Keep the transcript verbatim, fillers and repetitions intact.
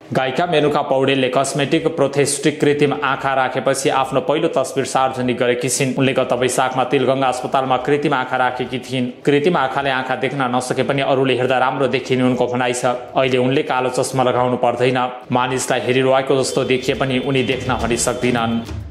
गायिका मेनुका पौडेलले कस्मेटिक प्रोथेस्टिक कृत्रिम आँखा राखेपछि आफ्नो पहिलो तस्बिर सार्वजनिक गरेकी छिन्। उनले गत वैशाखमा तिलगङ्गा अस्पतालमा कृत्रिम आँखा राखेकी थिइन्। कृत्रिम आँखाले आँखा देख्न नसके पनि अरूले हेर्दा राम्रो देखिने उनको भनाइ छ। अहिले उनले कालो चस्मा लगाउनु पर्दैन। मानिसलाई हेरिरहेको जस्तो देखिए पनि उनी देख्न भने सक्दिनन्।